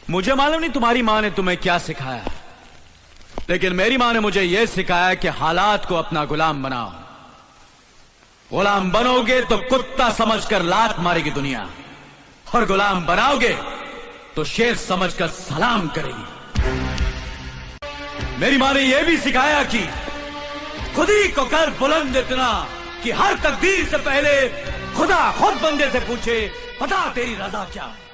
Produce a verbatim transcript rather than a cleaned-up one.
मुझे मालूम नहीं तुम्हारी माँ ने तुम्हें क्या सिखाया, लेकिन मेरी माँ ने मुझे यह सिखाया कि हालात को अपना गुलाम बनाओ। गुलाम बनोगे तो कुत्ता समझकर लात मारेगी दुनिया, और गुलाम बनाओगे तो शेर समझकर सलाम करेगी। मेरी माँ ने यह भी सिखाया कि खुद ही को कर बुलंद इतना कि हर तकदीर से पहले खुदा खुद बंदे से पूछे, बता तेरी रजा क्या है।